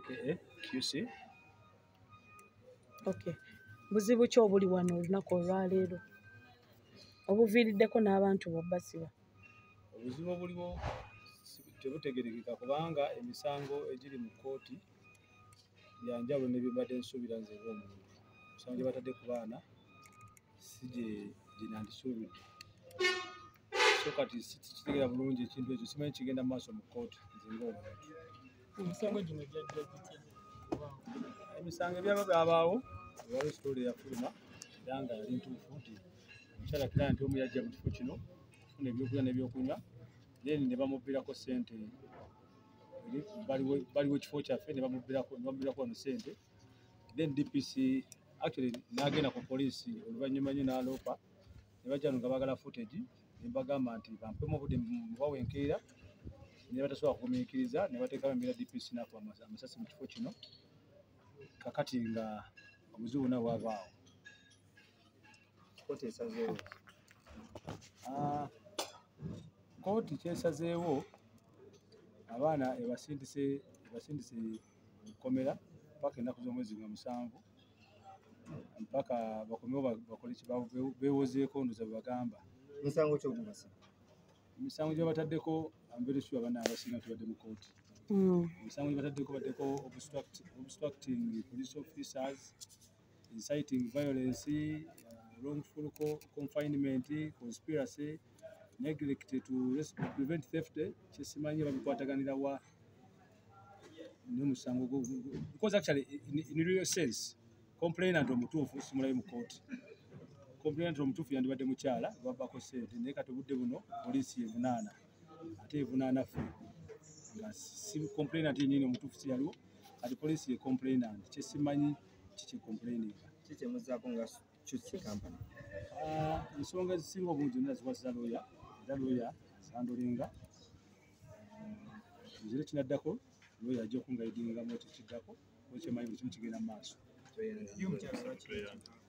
aka QC. Okay. Buzibu ki obuli wano olunaku olwaleero obuviiriddeko n'abantu bobbasiba? Obuzibu obuliwo tebutegerekeka kubanga emisango egiri mu kkooti ya njawulo n'ebibadde nsuubira nze ng'omuntu. Emisango gye batadde ku baana si gye nandisuubidde. So kati sikitegeera bulungi ekintu ekyo, simanyi kigenda mu maaso mu kkooti nze ng'omuntu. Emisango gino gyajja gitya? Emisango ebyaba byabaawo waliwo sitole eyafuluma era nga yali ntuufu nti omukyala kirala nti omu yajja mu kifo kino okufuna ebyokulya n'ebyokunywa, then ne bamubbirako ssente, baliwo ekifo kyaffe ne bamubbirako wano ssente, then DPC actually n'agenda ku poliisi oluvannyuma nnyo n'aloopa ne bajja nga baagala footage ne mbagamba nti bampemu obudde mubawe enkeera ne batasobola kugumiikiriza ne bateekawo embeera DPC n'akuba amasasi mu kifo kino. Kakati nga obuzibu bwonna bwavaawo. Kkooti esazeewo. Kkooti kyesazeewo abaana ebasindise mu kkomera mpaka ennaku z'omwezi nga 7 mpaka bakomewo bakole beewozeeko ndoza bwe bagamba. Misango ki ogubasiba? Emisango gye bataddeko ambeera sure abaana abasinga tubadde mu kkooti. Emisango gye bataddeko baddeko obstructing police officers, inciting violence, wrongful confinement, conspiracy, neglect to prevent theft. Kyesimanyi babikwataganira wa n'omusango because actually in real sense complainant omutuufu simulayo mu kkooti. Complainant omutuufu yandibadde mukyala babbako ssente naye kati obudde buno poliisi evunaana ate evunaana ffe nga si complainant yennyini omutuufu si yaliwo kati poliisi ye complainant. Kyesimanyi kiki complaininga Kikyemuzaako nga Qc company. Ensonga ezisinga obungi zonna zikwasiza looya era looya zandolinga nzire kinaddako looya ajja okungaidingamu ekyo kiddako ekyemanyi buli kimu kigenda mu maaso.